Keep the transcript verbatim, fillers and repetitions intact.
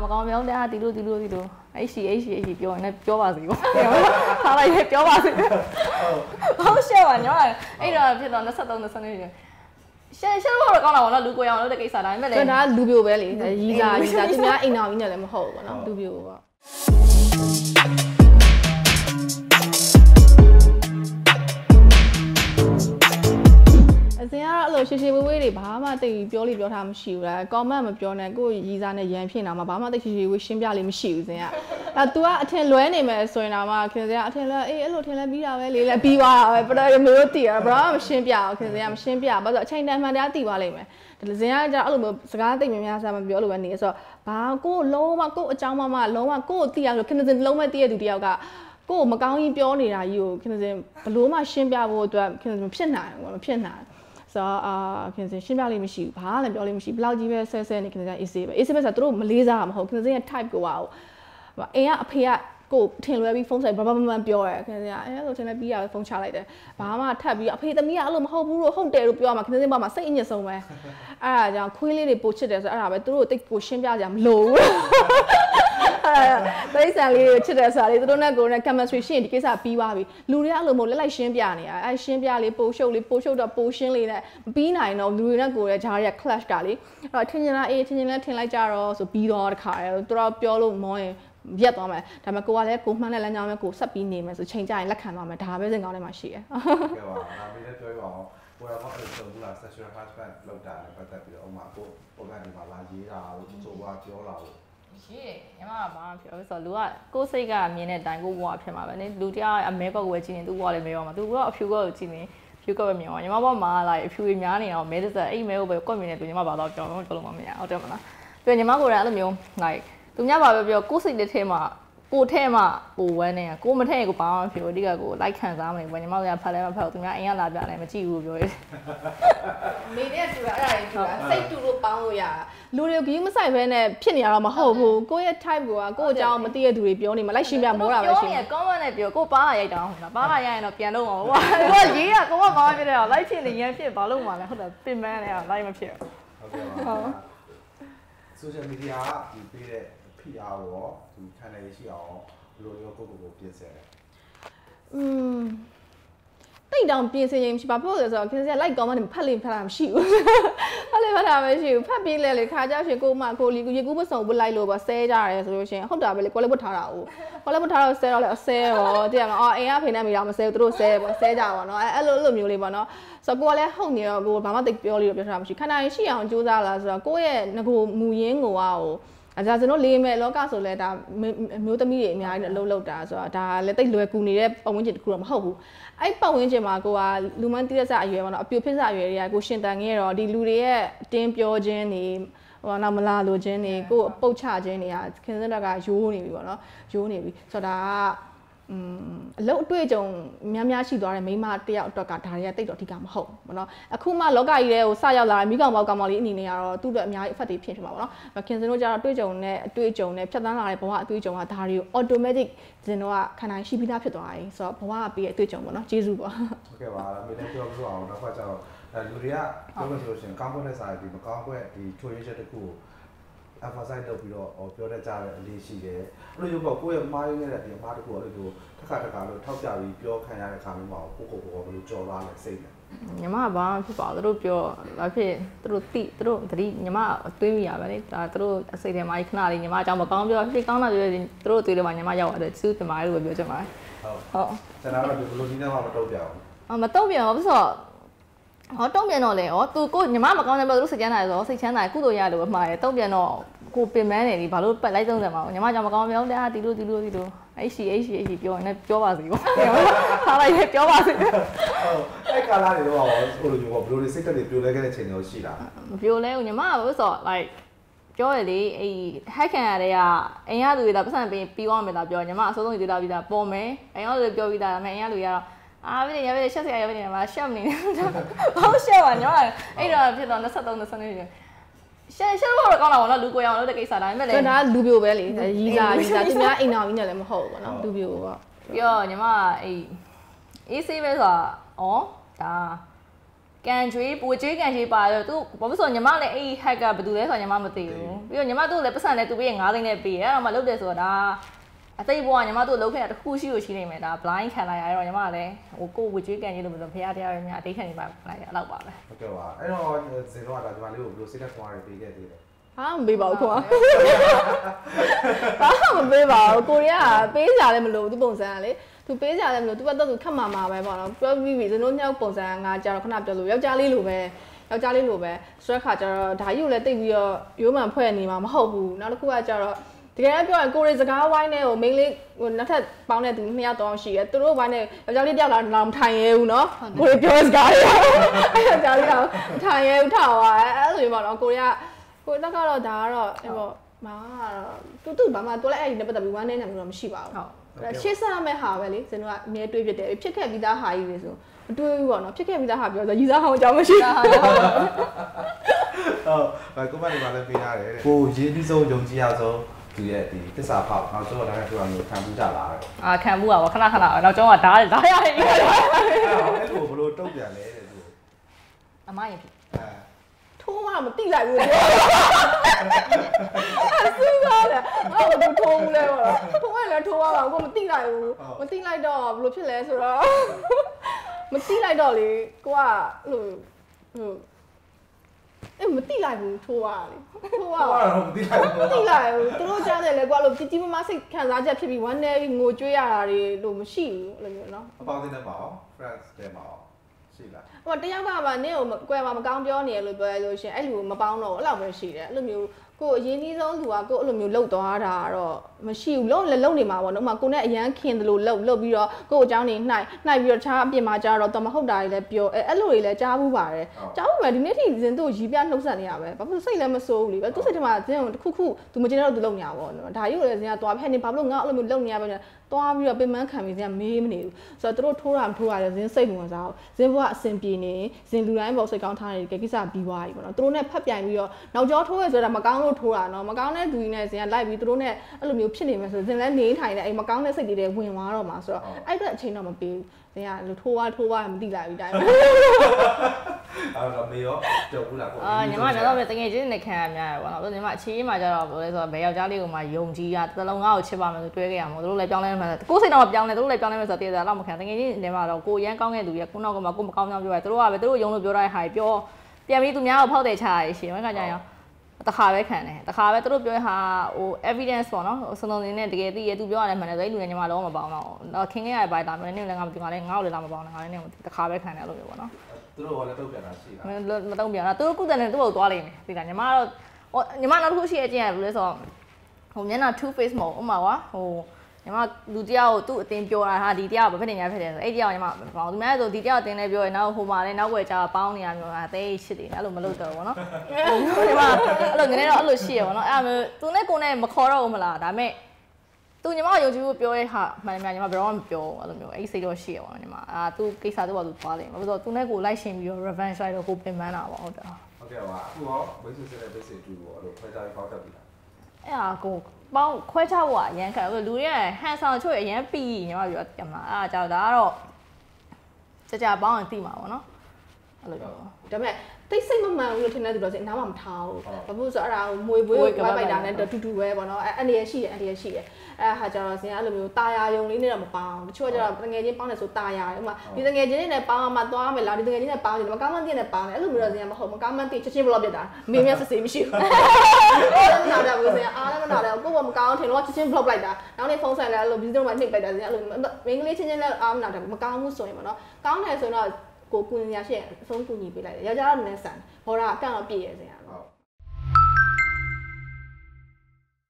မကောင်းပြောတဲ့ဟာဒီလိုဒီလိုဒီလိုအဲ့ရှိအဲ့ရှိအဲ့ရှိပြောနေပြောပါစေပေါ့ထားလိုက်ပြောပါစေဟုတ်ရှက်ပါညောအဲ့တော့ဖြစ်တော့နှစ်သုံး နှစ်နှစ်ရှက်ရှက်လို့ကောင်းတာပေါ့နော်လူကိုအောင်လို့တဲ့ကိစ္စဒါပေမဲ့လေဒါလူပြိုပဲလေရီစာရီစာသူများအိမ်တော်ကြီးနဲ့လည်းမဟုတ်ဘူးပေါ့နော်လူပြိုပေါ့အစင်ကတော့အဲ့လိုရှည်ရှည်ဝေးဝေးတွေဘာမှတိတ်ပြောလို့ပြောထားမရှိဘူးလား comment မပြောနဲ့ကိုရီစာနဲ့ရန်ဖြစ်နေတာမှာဘာမှတိတ်ရှည်ရှည်ဝေးရှင်းပြလေးမရှိဘူးစင်ကအဲ तू ကအထင်လွဲနေမယ်ဆိုရင်တော့မှခင်ဗျာအထင်လွဲအေးအဲ့လိုထင်လဲပြီးတာပဲလေးလဲပြီးသွားတာပဲပထမမျိုးတည်ရဘာမှမရှင်းပြအောင်ခင်ဗျာမရှင်းပြဘာလို့အချိန်တန်မှန်တရားတည်သွားလိမ့်မယ်ဒီစင်ကကြအဲ့လိုမျိုးစကားတိတ်များများစားမပြောလို့ပဲနေဆိုတော့ဘာကိုလုံးဝကိုအကြောင်းမမလုံးဝကိုတည်ရလို့ခင်ဗျာလုံးမဲ့တည်ရသူတယောက်ကကိုမကောင်းကြီးပြောနေတာကြီးကိုခင်ဗျာဘလို့မှရှင်းပြဖို့အတွက်ခင်ဗျာမဖြစ်နိုင်ဘူးမဖြစ်နိုင်ဆိုတော့အာခင်ဗျာရှင်းပြလေးမရှိဘူးဘာလည်းပြောလေးမရှိဘလောက်ကြီးပဲဆဲဆဲနေခင်ဗျာအေးဆေးပဲအေးဆေးပဲဆိုတော့သူတို့မလေးစားမှာမဟုတ်ခင်ဗျာရဲ့ type ကိုပါအိမ်ကအဖေကကိုထင်လွဲပြီးဖုန်းဆိုင်ဘာဘာမှမပြောရဲခင်ဗျာအဲလိုထင်လဲပြီးရပဲဖုန်းချလိုက်တယ်ဘာမှထပ်ပြီးအဖေသမီးကအဲ့လိုမဟုတ်ဘူးလို့ဟုတ်တယ်လို့ပြောရမှာခင်ဗျာဘာမှစိတ်အညစ်ဆုံးပဲအဲ့ဒါကြောင့်ခွေးလေးတွေပို့ချစ်တယ်ဆိုတော့အဲ့ဒါပဲသူတို့တိတ်ကိုရှင်းပြကြမလို့အဲတိတ်ဆန်လေးတွေချစ်တယ်ဆိုတာလေသူတို့နဲ့ကိုယ်နဲ့ chemistry ရှင်းဒီကိစ္စပြီးသွားပြီလူတွေကအဲ့လိုမျိုးလက်လိုက်ရှင်းပြနေတာအဲရှင်းပြလေးပို့ရှုပ်လေးပို့ရှုပ်တော့ပို့ရှင်းလေးနဲ့မပြီးနိုင်တော့လူတွေနဲ့ကိုယ်ရဲ့ဂျားရဲ့ clash တာလေအဲ့တော့ထင်ချင်လားအေးထင်ချင်လဲထင်လိုက်ကြတော့ဆိုပြီးတော့တခါရဲသူတို့ပြောလို့မောရင်ရက်သွားမယ်ဒါပေမဲ့ကိုကလည်းကိုမှန်းတဲ့လမ်းကြောင်းပဲကိုဆက်ပြီးနေမယ်ဆိုချိန်ကြရင်လက်ခံသွားမယ်ဒါပဲစင်ကောင်းထဲမှာရှိတယ်ကဲပါဒါပေမဲ့ပြောရအောင်ကိုယ်ကတော့အဲ့လိုဆိုဘူးလား sexual harassment လောက်တာလည်းပတ်သက်ပြီးတော့ဥမာကိုပုံမှန်ဒီမှာလာရေးတာလို့ဆိုပါပြောလာလို့ရှိတယ်ညီမကဘာမှပြောဆိုတော့လူကကိုယ်စိတ်ကမြင်တဲ့အတိုင်းကိုဘွားဖြစ်မှာပဲလေလူတရားအမဲကောက်ကိုပဲကြည့်နေသူ့ဘွားလည်းမဲရောမှာသူကအဖြူကောက်ကိုကြည့်နေဖြူကောက်ပဲမြင်ရောညီမဘွားမှာလာအဖြူကြီးများနေတော့မဲတစ်စက်အဲ့မဲကိုပဲကွက်မြင်နေသူညီမဘာတော့ပြောလို့ပြောလို့မရဟုတ်တယ်မလားပြီးညီမကိုယ်ကအဲ့လိုမျိုး like သူများဘာပဲပြောကိုယ်စိတ်တစ်ထဲမှာကိုထဲမှာပိုဝမ်းနေကိုမထဲကိုဘာမှမဖြစ်ဘူးအဓိကကိုလိုက်ခံစားမနေဘူးညီမတို့ကဖတ်လဲမဖတ်ဘူးသူများအိမ်ကလာပြလဲမကြည့်ဘူးပြောရဲမိတဲ့သူကအဲ့ဒါကြီးသူကစိတ်တူလို့ပေါင်းလို့ရလူတွေဂီးမဆိုင်ဘဲနဲ့ဖြစ်နေရတော့မဟုတ်ဘူးကိုရဲ့ type ကကိုအကြောင်းမသိတဲ့သူတွေပြောနေမှလိုက်ရှင်းပြမောတာပဲရှင်းပြောနေ comment နဲ့ပြောကိုပါးရိုက်တာဟုတ်လားပါးရိုက်ရင်တော့ပြန်လို့မဟုတ်ဘူးကိုရေးတာကိုကဘာမှဖြစ်တယ်လိုက်ဖြစ်နေရန်ဖြစ်ဘာလို့မှလဲဟုတ်တယ်ပင်ပန်းနေတာလိုက်မဖြစ်ဟုတ်ကဲ့ပါ social media ကဒီပေးတဲ့ P R ရောဒီ channel ရှိအောင်ဘယ်လိုရောကိုကိုကိုပြင်ဆင်လဲอืมတိတ်တောင်ပြင်ဆင်ရင်မရှိပါဘူးဆိုတော့ခင်ဗျာ like comment ဖတ်လိမ့်ဖတ်တာမရှိဘူးဖတ်လိမ့်ဖတ်တာမရှိဘူးဖတ်ပြီးလဲလေခါကြရှင်ကိုမကိုလီရေကူးမစုံဘူး like လို့ပါဆဲကြရဲဆိုလို့ရှင်ဟုတ်တာပဲလေကိုလည်းပုတ်ထားတာဟုတ်ကိုလည်းပုတ်ထားတော့ဆဲတော့လေအဆဲရောတကယ်မအော်အိမ်ကဖိနေမိတော့မဆဲဘူးသူတို့ဆဲပေါ့ဆဲကြပါတော့အဲအဲ့လိုလိုမျိုးလေးပေါ့နော်ဆိုတော့ကိုကလည်းဟုတ်နေတော့ကိုဘာမှတိတ်ပြောလို့ပြောထားတာမရှိခဏရင်ရှိအောင်ကြိုးစားလာဆိုတော့ကိုရဲ့ငကိုမူရင်းကိုကဟိုအဲဒါကျွန်တော်လေးမဲ့လောကဆိုလဲဒါမျိုးသမီးတွေအများကြီးအလုပ်လုပ်တာဆိုတော့ဒါလည်းတိတ်လွယ်ကူနေတဲ့ပတ်ဝန်းကျင်တစ်ခုတော့မဟုတ်ဘူးအဲ့ပတ်ဝန်းကျင်မှာကိုကလူမန်းတိရစအရွယ်ပေါ့နော်အပြိုဖြစ်စအရွယ်တွေကကိုရှင်တန်ခဲ့တော့ဒီလူတွေရဲ့အတင်းပြောခြင်းတွေဟိုနောက်မလာလိုခြင်းတွေကိုပုတ်ချခြင်းတွေကခင်စက်တက်ကရိုးနေပြီပေါ့နော်ရိုးနေပြီဆိုတော့ဒါอืมအလုပ်အတွေ့အကြုံများများရှိသွားတဲ့မိန်းမတယောက်အတွက်ကဒါတွေကတိတ်တော့အဓိကမဟုတ်ဘူးเนาะအခုမှလောကကြီးထဲကိုစရောက်လာတဲ့မိကောင်ပေါက်ကောင်မလေးအနေနဲ့ကတော့သူ့အတွက်အများကြီး effect တွေဖြစ်ဖြစ်မှာပေါ့နော်ခင်စင်တို့ကျတော့အတွေ့အကြုံနဲ့အတွေ့အကြုံနဲ့ဖြတ်သန်းလာတဲ့ဘဝအတွေ့အကြုံကဒါတွေကို automatic စင်တို့ကခန္ဓာရှိပြီးသားဖြစ်သွားတယ်ဆိုတော့ဘဝကပြီးတဲ့အတွေ့အကြုံပေါ့နော်ကျေးဇူးပေါ့ဟုတ်ကဲ့ပါဒါပေမဲ့ပြောပြအောင်တော့ကျတော့လူတွေကပြောလို့ဆိုလို့ရှိရင်ကောင်းကွက်တဲ့စာရီမကောင်းကွက်ဒီချိုရင်းချက်တစ်ခုကို emphasize လုပ်ပြီးတော့ပြောတတ်ကြတဲ့အလေးရှိတယ်အဲ့လိုမျိုးပေါ့ကိုယ့်ရဲ့မှားရင်းနေတဲ့ဒီအမှားတစ်ခုအဲ့လိုမျိုးတစ်ခါတစ်ခါလို့ထောက်ကြပြီးပြောခံရတဲ့ခါမျိုးမှာကိုကိုကိုဘယ်လိုကြော်လာလဲစိတ်လဲညီမကဘာမှဖြစ်ပါဘူးသူတို့ပြောဘာဖြစ်သူတို့တိသူတို့တတိညီမတွေးမိရပါလေဒါသူတို့အစိတ်ထဲမှာခဏလေးညီမအကြောင်းမကောင်းပြောဖြစ်ကောင်းတာပြောသူတို့တွေးတယ်မှာညီမရောက်ရတယ်သူတင်ပါတယ်လို့ပြောချင်ပါတယ်ဟုတ်ဟုတ်ကျွန်တော်တို့ဘယ်လိုဒီနေ့မှမတော့ပြအောင်အော်မတော့ပြအောင်ဘာလို့ဆိုတော့ဟောတုံးပြန်တော့လေဟောသူကိုညီမမကောင်းတယ်ပြောသူတို့စိတ်ချမ်းသာတယ်ဆိုစိတ်ချမ်းသာကုသိုလ်ရလို့အမှားတယ်တုံးပြန်တော့ကိုပင်မန်းနေပြီဘာလို့ပတ်လိုက်သုံးတယ်မှာညီမကြောင့်မကောင်းပြောတဲ့ဟာဒီလိုဒီလိုဒီလိုအဲ့ရှိအဲ့ရှိအဲ့ရှိပြောနေပြောပါစေပေါ့ထားလိုက်ပြောပါစေဟုတ်အဲ့ကာလာတွေတော့ဟိုလိုမျိုးဘယ်လိုစိတ်တက်တွေပြိုလဲခဲ့တဲ့ချိန်တွေရှိလားမပြိုလဲဘူးညီမကဘာလို့ဆိုတော့ like ပြောရလေအဲ့ hack ခံရတဲ့ကအိမ်ရသူတွေဒါပတ်စံပြီးပြီးသွားမယ်လားပြောညီမအစိုးဆုံးတွေတာပြီးတာပေါ်မယ်အိမ်ရသူတွေပြောပြီးတာဒါပေမဲ့အိမ်ရလူတွေကတော့အာဗီရဗီရှက်စရာရဗီနေမှာရှက်မနေဘာရှက်ပါညီမအဲ့တော့ဖြစ်တော့နှစ်သုံး နှစ်နှစ်ရှယ်ရှယ်လို့ကောင်းတာပေါ့နော်လူကိုအောင်လို့တဲ့ကိစ္စဒါပေမဲ့လေဒါလူပြိုပဲလေရီစာရီစာသူများအိမ်တော်ကြီးနဲ့လည်းမဟုတ်ဘူးပေါ့နော်လူပြိုပေါ့ပြီးတော့ညီမအဲ့အေးဆေးပဲဆိုတာဩဒါခကန်ကျွေးပူကျွေးကန်ကျွေးပါတော့သူဘာလို့ဆိုညီမလည်းအဲ့ hack ကဘာတူလဲဆိုညီမမသိဘူးပြီးတော့ညီမတို့လည်းပတ်စံလည်းသူပေးငါးသိန်းနဲ့ပေးအဲ့တော့မှလုပ်တယ်ဆိုတော့ဒါအသိဘွားညီမတို့လုပ်ခဲ့တာတစ်ခုရှိလို့ရှိနေမယ်ဒါ blind ခံလိုက်ရတော့ညီမလည်းဟိုကိုဝကျွေးကန်ကျွေးလို့မဆိုဖရားတရားရမြအတိတ်ခံနေပါလိုက်အဲ့လောက်ပါပဲဟုတ်ကဲ့ပါအဲ့တော့ဇင်တော့ဒါညီမလေးကိုဘယ်လိုစိတ်သက်ခွာရပေးခဲ့သေးလဲဟာမပေးပါဘူးခွာဘာမှမပေးပါဘူးကိုရီးယားပေးကြလည်းမလို့သူပုံစံကလေသူပေးကြလည်းမလို့သူကတော့သူခတ်မှာမှာပဲပေါ့နော်ပြောပြီးပြီဇင်းတို့ညောက်ပုံစံငါကြတော့ခဏပြောလို့ယောက်ျားလေးလိုပဲယောက်ျားလေးလိုပဲဆိုတဲ့ခါကျတော့ဒါကြီးကိုလည်းတိတ်ပြီးတော့ရိုးမှန်ဖွဲ့နေမှာမဟုတ်ဘူးနောက်တစ်ခုကကျတော့တကယ်ပြောရင်ကိုရီစကားဝိုင်းနဲ့ဟိုမိန်းလေးဟိုနောက်ထပ်ပေါင်းတဲ့သူနှစ်ယောက်တောင်းရှိတယ်သူတို့ဝိုင်းနဲ့ယောက်ျားလေးတယောက်လာတော့မထိုင်ရဲဘူးနော်ကိုရီပြောစကားတွေအဲ့ယောက်ျားလေးတော့ထိုင်ရဲဘူးထားသွားအဲ့လိုမျိုးပေါ့နော်ကိုရီကကိုတော့ကတော့ဒါကတော့အဲ့ပေါ့မာကတော့တူတူဘာမှသူလည်းအဲ့ဒီနဲ့ပတ်သက်ပြီးဝမ်းနေနေမျိုးတော့မရှိပါဘူးဟုတ်ရှေ့ဆက်ရမယ့်ဟာပဲလေဇင်တို့ကအမြဲတွေးဖြစ်တယ်ဖြစ်ခဲ့ပြီးသားဟာကြီးတွေဆိုမတွေးဘူးပေါ့နော်ဖြစ်ခဲ့ပြီးသားဟာပြောဆိုရည်စားဟောင်းအကြောင်းမရှိတာဟုတ်ဟုတ်ကိုမလေးကလည်းပေးရတယ်ကိုရင်းနှီးဆုံးယုံကြည်ရဆုံးသူရဲ့ဒီသစ္စာဖောက်နောက်ဆုံးတော့လည်းပြောရလို့ခံမှုကြလာတယ်အာခံမှုပါခဏခဏနောက်ကျောင်းကဓာတ်ဓာတ်ရတယ်အဲ့လိုဘလို့တုတ်ပြန်လဲတဲ့သူအမရင်ဖြစ်အဲထိုးမှမတိလိုက်ဘူးအဲ့ဆူကားလေအဲ့တော့ထိုးဘူးလဲပေါ့ထိုးရလဲထိုးရပါကိုမတိလိုက်ဘူးမတိလိုက်တော့ဘလို့ဖြစ်လဲဆိုတော့မတိလိုက်တော့လေကိုကအဲ့လိုဟိုအဲ့မတိလိုက်ဘူးထိုးရလေထိုးရတော့မတိလိုက်ဘူးမတိလိုက်ဘူးသူတို့ကြားတယ်လေကွာလို့ကြီးကြီးမားမားစိတ်ခံစားချက်ဖြစ်ပြီးဝမ်းနေငိုကြွေးရတာတွေလို့မရှိဘူးအဲ့လိုမျိုးနော်အပေါင်းတင်ပါအောင် friends တဲပါအောင်ရှိလားဟိုတယောက်ကပါနင့်ကိုကွယ်မှာမကောင်းပြောနေရလို့ပြောရလို့ရှင်အဲ့လူမပေါင်းတော့အဲ့လောက်ပဲရှိတယ်အဲ့လိုမျိုးကိုအရင်ကြီးဆုံးသူကကိုအဲ့လိုမျိုးလှုပ်သွားတာတော့မရှိဘူးလုံးလည်းလုံနေမှာပေါ့နော်ဥမာကိုနဲ့အရန်ခင်တယ်လို့လှုပ်လှုပ်ပြီးတော့ကိုအเจ้าနေနှိုက်နှိုက်ပြီးတော့တခြားအပြင်မှာကြားတော့တော့မဟုတ်တာတွေလည်းပြောအဲအဲ့လိုတွေလည်းကြားဘူးပါတယ်ကြားဘူးပဲဒီနေ့ထိဇင်တို့ရီးပြနှုတ်ဆက်နေရပဲဘာလို့စိတ်လည်းမစိုးဘူးလေသူစိတ်ထဲမှာဇင်ကိုတစ်ခုခုသူမကျင်တော့သူလုံညာပေါ့နော်ဒါကြီးကိုလည်းဇင်ကသွားဖက်နေဘာလို့ငါအဲ့လိုမျိုးလုံနေရပဲသွားပြီးတော့ပင်မခံပြီးဇင်ကမေးမနေဘူးဆိုတော့တို့ထိုးတာမထိုးရတယ်ဇင်စိတ်ဝင်စားအောင်ဇင်ဘွားအစင်ပြေနေဇင်လူတိုင်းပေါ့စိတ်ကောင်းထားနေတယ်ကိစ္စပြီးသွားပြီပေါ့နော်တို့နဲ့ဖက်ပြိုင်ပြီးတော့နောက်ကျောထိုးရဆိုတာမကောင်းလို့ထိုးတာနော်မကောင်းတဲ့သူတွေနဲ့ဇင်ကလိုက်ပြီးတို့နဲ့အဲ့လိုမျိုးဖြစ်နေမယ်ဆိုဇင်လည်းနေထိုင်နေအဲ့မကောင်းတဲ့စိတ်တွေဝင်သွားတော့မှာဆိုတော့အဲ့အတွက်အချိန်တော့မပေးဘူးဇင်ကလူထိုးသွားထိုးသွားမသိလိုက်ဘူးတိုင်းအဲ့တော့မေရောကြောက်ဘူးလားကိုအာညီမကတော့ပဲတကယ်ချင်းနဲ့ခံရများရပါတော့ညီမအချီးမှာကျတော့ဘယ်လိုလဲဆိုတော့ဘယ်ယောက်ျားလေးကိုမှယုံကြည်ရတလုံးငါ့ကိုချစ်ပါမယ်ဆိုတွဲခဲ့ရမှာတို့လည်းပြောင်းလဲမှကိုယ်စိတ်တော့ပြောင်းလဲတို့လည်းပြောင်းလဲမယ်ဆိုတော့တည်တယ်တော့မခံတကယ်ချင်းနေမှာတော့ကိုရမ်းကောင်းတဲ့လူရဲ့ခုနောက်ကမှကိုမကောင်းကြောင်းပြောရဲတို့ကပဲတို့ယုံလို့ပြောတဲ့ဟာပြောပြန်ပြီးသူများကိုဖောက်တယ်ချရရှင်ဘယ်ခါကျရင်တခါပဲခံတယ်တခါပဲတို့ပြောဟာဟို evidence ပေါ့နော်စုံစုံနေနဲ့တကယ်သိရသူပြောရတယ်မှန်တယ်ဆိုအဲ့လူနဲ့ညီမလုံးမပေါင်းတော့တော့ခင်ခဲ့ရပါတာမင်းနဲ့လည်းငါမသိငါလည်းငါ့ကိုလည်းလာမပေါင်းနဲ့ငါလည်းနဲ့တခါပဲခံတယ်အဲ့လိုမျိုးပေါ့နော်သူတို့ကလည်းတုတ်ပြန်တာရှိလားမတုံ့ပြန်တာသူတို့ကုတယ်နဲ့သူ့ကိုသွားလိမ့်မယ်ဒီကညီမတော့ဟိုညီမနောက်တစ်ခုရှိရချင်းရဘူးလဲဆိုတော့ဟိုမျက်နှာ two face မဟုတ်ဥမာကွာဟိုညီမလူတယောက်ကိုသူ့အတင်းပြောတာဟာဒီတယောက်ဘာဖြစ်နေညာဖြစ်တယ်ဆိုအဲ့တယောက်ညီမဘောသူများဆိုဒီတယောက်အတင်းလည်းပြောရနောက်ဟိုမှာလည်းနောက်ွယ်ကြာပေါင်းနေရမျိုးအသေးရှစ်တယ်အဲ့လိုမလုပ်တော့ဘူးနော်ညီမအဲ့လိုငနေတော့အဲ့လိုရှိရပါတော့အဲ့မျိုးသူနဲ့ကိုနဲ့မခေါ်တော့ဘူးမလားဒါပေမဲ့သူညီမရုံကြည့်ဖို့ပြောရဲဟာမှန်တယ်ညီမဘယ်တော့မှမပြောဘူးအဲ့လိုမျိုးအဲ့စိတ်တော့ရှိရပါတော့ညီမအာသူကိစ္စတော့သူသွားလိမ့်မယ်ဘာလို့ဆိုတော့သူနဲ့ကိုလိုက်ရှင်ပြီးတော့ revenge လိုက်တော့ကိုပင်ပန်းတာပေါ့ဟုတ်တယ်ဟုတ်ကဲ့ပါအခုရောဘိတ်စစ်စစ်နဲ့ဘိတ်စစ်တူပေါ့အဲ့လိုခွဲခြားပေါက်တက်ပြီလားအဲ့ဟာကိုပေါင်းခွဲခြားဖို့အရန်ခက်လူတွေကဟန်ဆောင်ချို့အရန်ပြီးညီမပြောတယ်မလားအဲ့ဒါကြောင့်ဒါကတော့ကြကြပေါင်းရင်သိမှာပေါ့နော်အဲ့လိုပြောဒါပေမဲ့တိတ်စိတ်မမှန်ဘူးလို့ထင်တဲ့သူတော့စိအနားမှာမထားဘူးဘာဖြစ်လို့ဆိုအဲ့ဒါကိုမွေပွေးဝိုက်ပိုက်တာနဲ့တူတူပဲပေါ့နော်အဲ့အနေရရှိတယ်အနေရရှိတယ်အဲ့ဟာကျတော့ဇင်အဲ့လိုမျိုးတာယာယုံလေးနဲ့တော့မပေါင်းတချို့ကျတော့တငယ်ချင်းပေါင်းတယ်ဆိုတာယာတယ်ဥမာဒီတငယ်ချင်းတွေနဲ့ပေါင်းမှသွားမယ်လားဒီတငယ်ချင်းနဲ့ပေါင်းတယ်မကောင်းမှန်းတင်နဲ့ပေါင်းတယ်အဲ့လိုမျိုးတော့ဇင်ကမဟုတ်မကောင်းမှန်းတင်ချက်ချင်းဘလော့ပြတာမေးမြစစ်စေးမရှိဘူးအဲ့လိုနားတယ်ဘူးဇင်အားလည်းမနာတယ်ကိုကမကောင်းထင်တော့ချက်ချင်းဘလော့ပလိုက်တာနောက်နေ့ဖုန်းဆိုင်လည်းအဲ့လိုဘီဇုံမှာနှိပ်ပလိုက်တာဇင်အဲ့လိုမင်းကလေးချင်းချင်းလည်းအားမနာတယ်မကောင်းဘူးဆိုရင်ပေါ့နော်ကောင်းတယ်ဆိုတော့ကိုကူညီရရှိအဆုံးကူညီပေးလိုက်တယ်ယောက်ျားကလည်းဆန်ဘော်ဒါအကန့်တော့ပြည့်ရစေရအောင်